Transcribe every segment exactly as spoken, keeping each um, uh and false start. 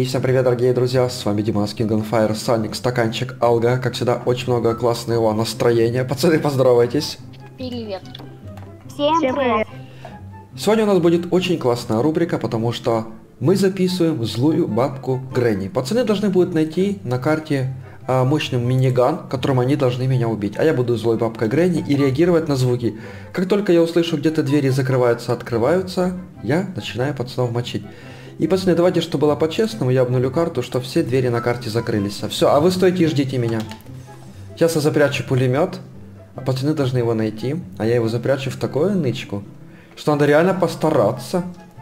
всем привет, дорогие друзья, с вами Дима, King on Fire, Саник, стаканчик, Алга, как всегда, очень много классного настроения. Пацаны, поздоровайтесь. Привет. Всем привет. Сегодня у нас будет очень классная рубрика, потому что мы записываем злую бабку Гренни. Пацаны должны будут найти на карте а, мощный миниган, которым они должны меня убить. А я буду злой бабкой Гренни и реагировать на звуки. Как только я услышу, где-то двери закрываются, открываются, я начинаю пацанов мочить. И, пацаны, давайте, чтобы было по-честному, я обнулю карту, что все двери на карте закрылись. Все, а вы стойте и ждите меня. Сейчас я запрячу пулемет, а пацаны должны его найти. А я его запрячу в такую нычку, что надо реально постараться.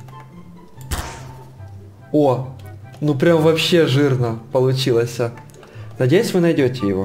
О, ну прям вообще жирно получилось. Надеюсь, вы найдете его.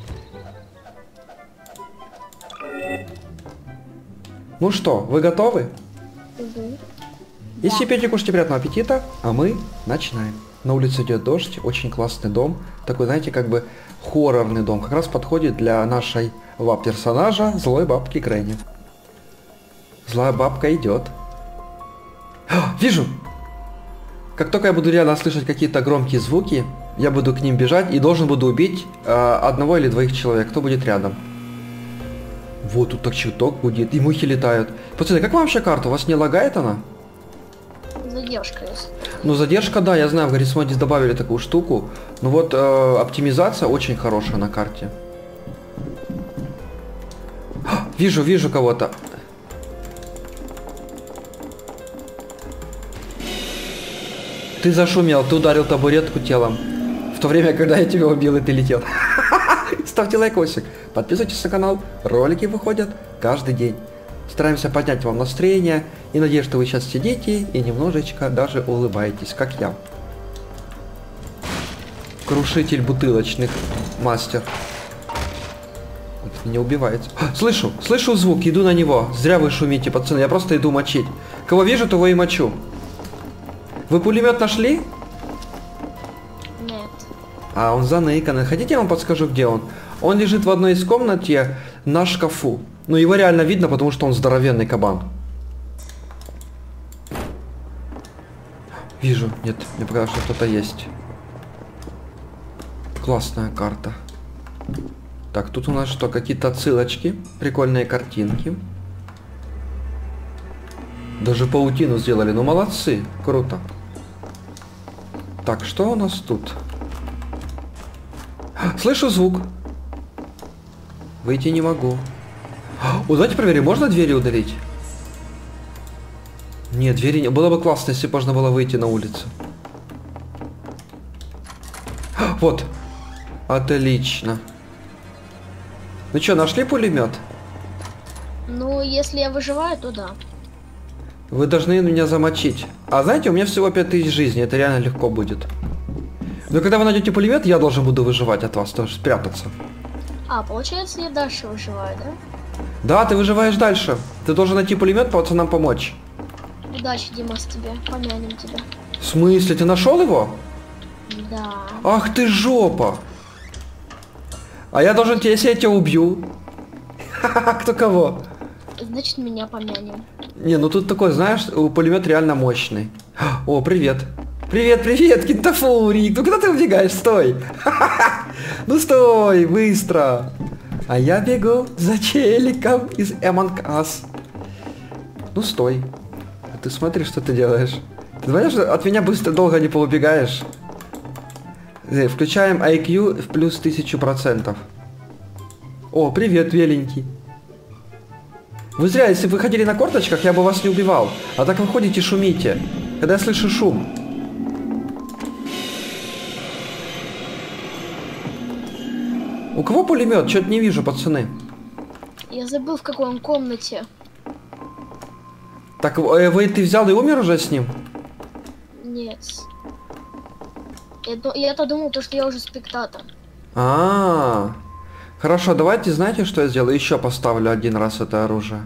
Ну что, вы готовы? Угу. Если пейте, кушайте, приятного аппетита, а мы начинаем. На улице идет дождь, очень классный дом. Такой, знаете, как бы хоррорный дом. Как раз подходит для нашей вап-персонажа, злой бабки Гренни. Злая бабка идет. А, вижу! Как только я буду реально слышать какие-то громкие звуки, я буду к ним бежать и должен буду убить э, одного или двоих человек, кто будет рядом. Вот тут так чуток будет, и мухи летают. Пацаны, как вам вообще карта? У вас не лагает она? Задержка есть. Ну, задержка, да, я знаю, в Гаррисмоде добавили такую штуку. Но вот э, оптимизация очень хорошая на карте. А, вижу, вижу кого-то. Ты зашумел, ты ударил табуретку телом. В то время, когда я тебя убил, и ты летел. Ставьте лайкосик, подписывайтесь на канал, ролики выходят каждый день. Стараемся поднять вам настроение и надеюсь, что вы сейчас сидите и немножечко даже улыбаетесь, как я. Крушитель бутылочных, мастер. Вот, меня убивает. А, слышу, слышу звук, иду на него. Зря вы шумите, пацаны, я просто иду мочить. Кого вижу, того и мочу. Вы пулемет нашли? Нет. А, он заныканный. Хотите, я вам подскажу, где он? Он лежит в одной из комнат на шкафу. Но его реально видно, потому что он здоровенный кабан. Вижу. Нет, мне показалось, что кто-то есть. Классная карта. Так, тут у нас что? Какие-то отсылочки. Прикольные картинки. Даже паутину сделали. Ну, молодцы. Круто. Так, что у нас тут? Слышу звук. Выйти не могу. О, давайте проверим, можно двери удалить? Нет, двери не... Было бы классно, если бы можно было выйти на улицу. Вот. Отлично. Ну что, нашли пулемет? Ну, если я выживаю, то да. Вы должны меня замочить. А знаете, у меня всего пять тысяч жизней, это реально легко будет. Но когда вы найдете пулемет, я должен буду выживать от вас, тоже спрятаться. А, получается, я дальше выживаю, да? Да, ты выживаешь дальше. Ты должен найти пулемет, пацанам помочь. Удачи, Димас, тебе. Помянем тебя. В смысле, ты нашел его? Да. Ах ты жопа! А я должен тебе, если я тебя убью. Кто кого? Значит, меня помянем. Не, ну тут такой, знаешь, пулемет реально мощный. О, привет. Привет, привет, кентафурик. Ну куда ты убегаешь? Стой. Ну стой, быстро. А я бегу за челиком из Among Us. Ну стой. Ты смотри, что ты делаешь. Ты знаешь, от меня быстро долго не поубегаешь. Включаем ай кью в плюс тысячу процентов. О, привет, веленький. Вы зря, если бы вы ходили на корточках, я бы вас не убивал. А так вы ходите, шумите. Когда я слышу шум. У кого пулемет? Что-то не вижу, пацаны. Я забыл, в какой он комнате. Так, э, вы, ты взял и умер уже с ним? Нет. Я-то я думал, то, что я уже спектатор. А, -а, а. Хорошо, давайте, знаете, что я сделаю? Еще поставлю один раз это оружие.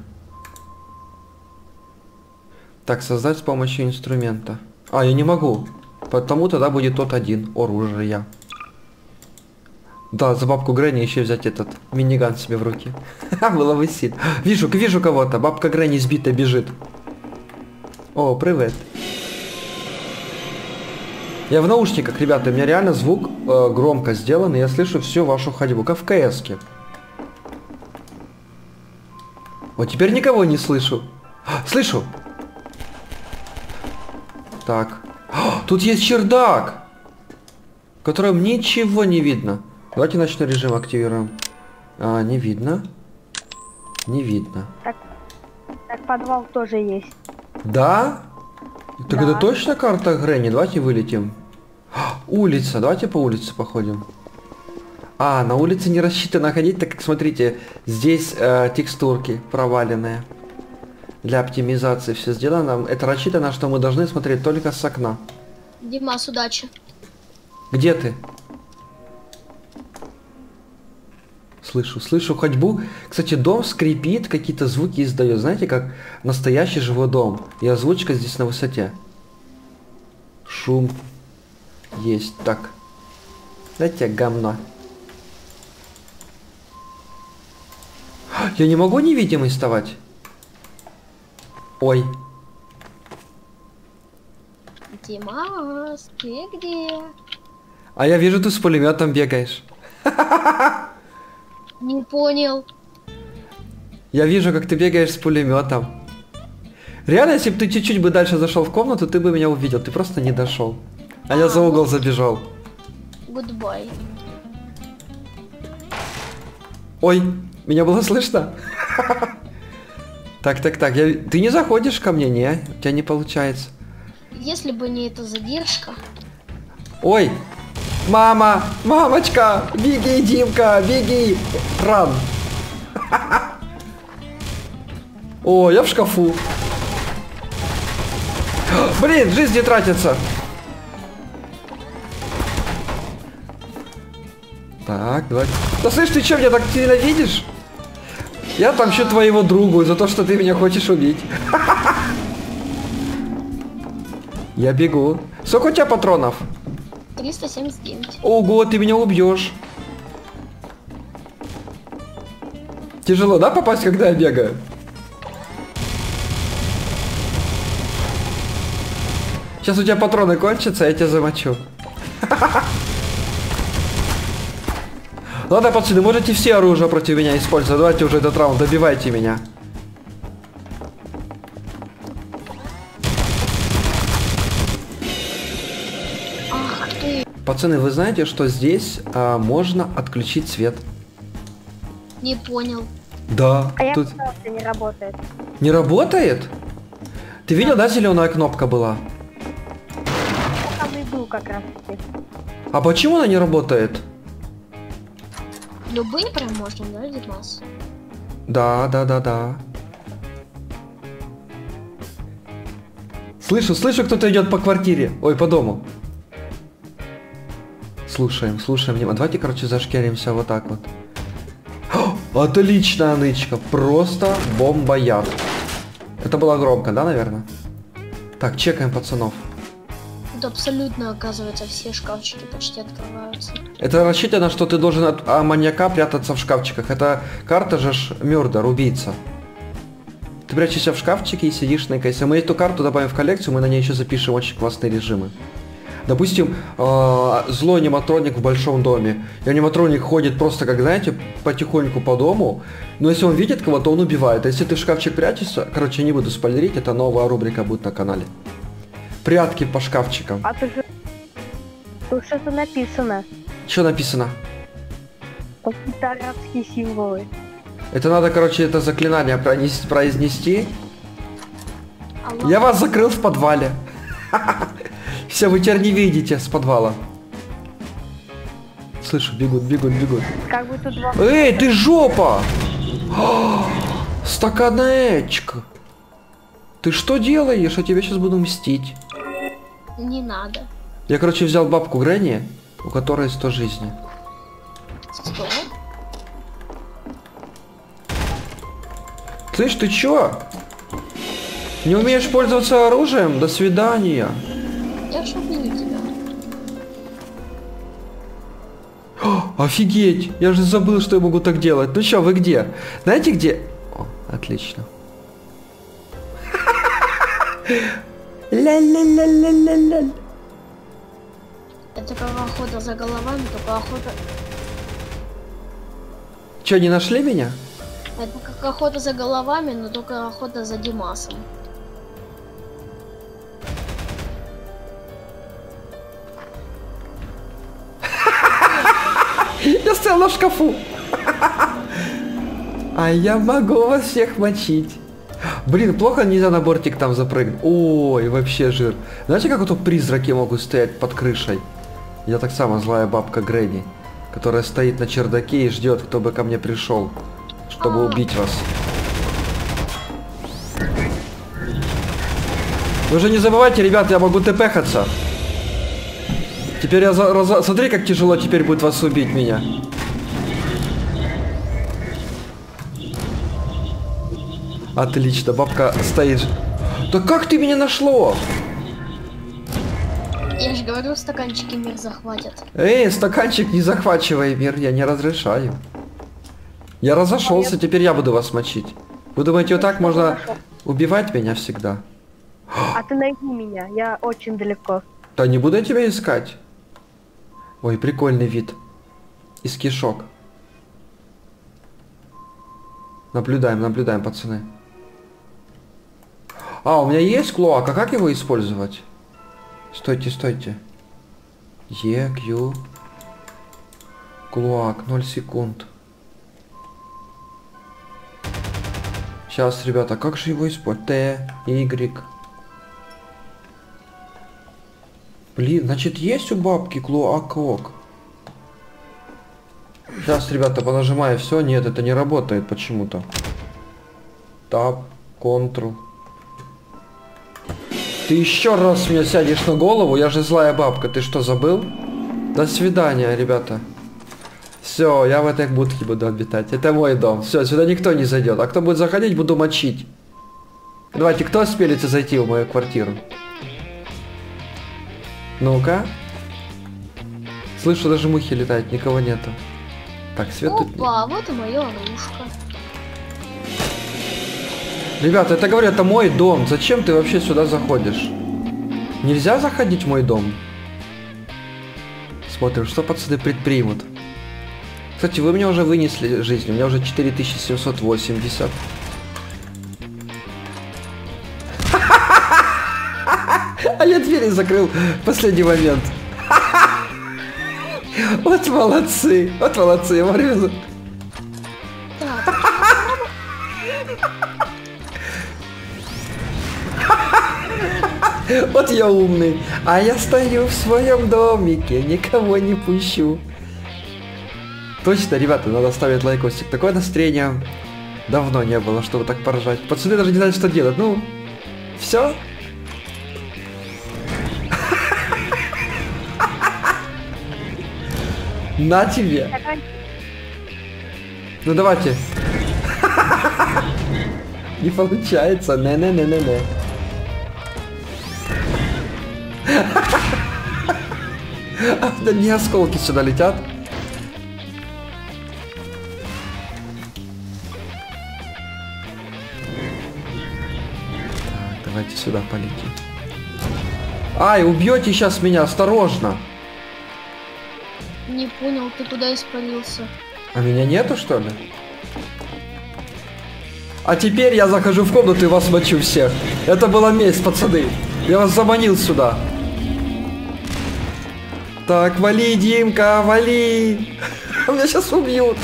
Так, создать с помощью инструмента. А, я не могу. Потому тогда будет тот один оружие. Да, за бабку Гренни еще взять этот миниган себе в руки. Было бы сильно. Вижу, вижу кого-то. Бабка Гренни сбитая бежит. О, привет. Я в наушниках, ребята, у меня реально звук э, громко сделан, и я слышу всю вашу ходьбу, как в КС-ке. Вот теперь никого не слышу. Слышу! Так. Тут есть чердак, в котором ничего не видно. Давайте ночной режим активируем. А, не видно. Не видно. Так, так подвал тоже есть. Да? Так Да. это точно карта Гренни? Давайте вылетим. Улица. Давайте по улице походим. А, на улице не рассчитано ходить, так как, смотрите, здесь э, текстурки проваленные. Для оптимизации все сделано. Это рассчитано, что мы должны смотреть только с окна. Димас, удачи. Где ты? Слышу, слышу ходьбу. Кстати, дом скрипит, какие-то звуки издает. Знаете, как настоящий живой дом. И озвучка здесь на высоте. Шум есть. Так. Дайте говно. Я не могу невидимый вставать. Ой. Димас, ты где? А я вижу, ты с пулеметом бегаешь. Не понял. Я вижу, как ты бегаешь с пулеметом. Реально, если бы ты чуть-чуть бы дальше зашел в комнату, ты бы меня увидел. Ты просто не дошел. А я за угол забежал. Гудбай. Ой, меня было слышно? Так, так, так. Я... Ты не заходишь ко мне, не? У тебя не получается. Если бы не эта задержка. Ой! Мама! Мамочка! Беги, Димка! Беги! Ран! О, я в шкафу. Блин, жизнь не тратится. Так, давай. Да слышь, ты что, меня так ненавидишь? Я отомщу твоего другу за то, что ты меня хочешь убить. Я бегу. Сколько у тебя патронов? триста семьдесят девять. Ого, ты меня убьешь. Тяжело, да, попасть, когда я бегаю? Сейчас у тебя патроны кончатся, я тебя замочу. Ладно, пацаны, можете все оружие против меня использовать. Давайте уже этот раунд, добивайте меня. Ах ты. Пацаны, вы знаете, что здесь а, можно отключить свет? Не понял. Да. А я Тут сказала, что не работает. не работает? Ты видел, да, зеленая кнопка была? Я там и был как раз таки. А почему она не работает? Любые прям можно, да, Димас? Да, да, да, да. Слышу, слышу, кто-то идет по квартире. Ой, по дому. Слушаем, слушаем. внимательно. Давайте, короче, зашкеримся вот так вот. О, отличная нычка. Просто бомба-яд. Это было громко, да, наверное? Так, чекаем пацанов. Тут абсолютно, оказывается, все шкафчики почти открываются. Это рассчитано, что ты должен от а, маньяка прятаться в шкафчиках. Это карта же ж Мёрдер, убийца. Ты прячешься в шкафчике и сидишь на кайсе. Мы эту карту добавим в коллекцию, мы на ней еще запишем очень классные режимы. Допустим, э, злой аниматроник в большом доме. И аниматроник ходит просто, как, знаете, потихоньку по дому. Но если он видит кого-то, он убивает. А если ты в шкафчик прячешься, короче, не буду спойлерить, это новая рубрика будет на канале. Прятки по шкафчикам. А тут же... Тут что-то написано. Что написано? Какие-то арабские символы. Это надо, короче, это заклинание пронести, произнести. Алло. Я вас закрыл в подвале. Все, вы теперь не видите с подвала. Слышу, бегут, бегут, бегут. Как бы тут два... Эй, ты жопа! О, стаканечка! Ты что делаешь? Я тебе сейчас буду мстить. Не надо. Я, короче, взял бабку Гренни, у которой сто жизней. Сто? Слышь, ты чё? Не умеешь пользоваться оружием? До свидания. Я ж убью тебя. О, офигеть! Я же забыл, что я могу так делать. Ну чё, вы где? Знаете где? О, отлично. Ля-ля-ля-ля-ля-ля. Это как охота за головами, только охота... Че, не нашли меня? Это как охота за головами, но только охота за Димасом. Я стоял на шкафу. А я могу вас всех мочить. Блин, плохо нельзя на бортик там запрыгнуть. Ой, вообще жир. Знаете, как вот призраки могут стоять под крышей? Я так само злая бабка Гренни, которая стоит на чердаке и ждет, кто бы ко мне пришел, чтобы убить вас. Вы же не забывайте, ребята, я могу тпхаться. Теперь я за, раза... Смотри, как тяжело теперь будет вас убить меня. Отлично, бабка стоит. Да как ты меня нашло? Я же говорю, стаканчики мир захватят. Эй, стаканчик, не захвачивай мир, я не разрешаю. Я разошелся, теперь я буду вас мочить. Вы думаете, вот так можно убивать меня всегда? А ты найди меня, я очень далеко. Да не буду я тебя искать. Ой, прикольный вид. Из кишок. Наблюдаем, наблюдаем, пацаны. А, у меня есть клоак, а как его использовать? Стойте, стойте. Е, Q. Клоак, ноль секунд. Сейчас, ребята, как же его использовать? Т, Y. Блин, значит есть у бабки клоак. Сейчас, ребята, понажимаю все. Нет, это не работает почему-то. Тап, Ctrl. Ты еще раз меня сядешь на голову, я же злая бабка, ты что, забыл? До свидания, ребята. Все, я в этой будке буду обитать. Это мой дом. Все, сюда никто не зайдет. А кто будет заходить, буду мочить. Давайте, кто спелится зайти в мою квартиру? Ну-ка. Слышу, даже мухи летают, никого нету. Так, свет тут... Опа, вот и мое оружко. Ребята, это говорю, это мой дом. Зачем ты вообще сюда заходишь? Нельзя заходить в мой дом. Смотрим, что пацаны предпримут. Кстати, вы меня уже вынесли жизнь. У меня уже четыре тысячи семьсот восемьдесят. А я двери закрыл в последний момент. Вот молодцы. Вот молодцы. Я говорю. Вот я умный. А я стою в своем домике, никого не пущу. Точно, ребята, надо ставить лайкосик. Такое настроение давно не было, чтобы так поржать. Пацаны даже не знают, что делать. Ну, все. На тебе. Ну давайте. Не получается. Не-не-не-не-не. Да не осколки сюда летят. Так, давайте сюда полетим. Ай, убьете сейчас меня, осторожно. Не понял, ты куда испарился? А меня нету, что ли? А теперь я захожу в комнату и вас мочу всех. Это была месть, пацаны. Я вас заманил сюда. Так, вали, Димка, вали. Меня сейчас убьют.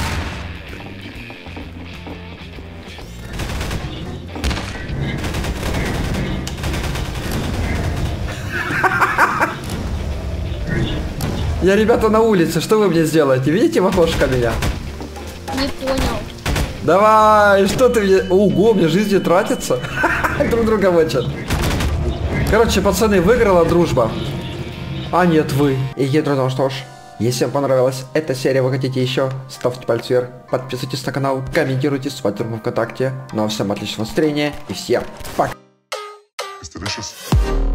Я, ребята, на улице. Что вы мне сделаете? Видите в окошко меня? Не понял. Давай, что ты мне... Ого, мне жизни тратится. Друг друга мочат. Короче, пацаны, выиграла дружба. А нет, вы. И ядро, ну что ж, если вам понравилась эта серия, вы хотите еще, ставьте пальцы вверх, подписывайтесь на канал, комментируйте, смотрите в ВКонтакте. Ну а всем отличного настроения и всем пока.